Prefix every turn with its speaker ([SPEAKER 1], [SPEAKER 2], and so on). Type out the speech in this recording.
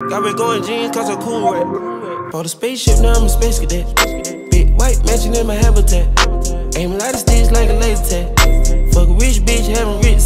[SPEAKER 1] Got me going jeans cause I'm cool, right? Bought a spaceship, now I'm a space cadet. Big white mansion in my habitat. Aim a lot of sticks like a laser tag. Fuck a rich bitch, having rich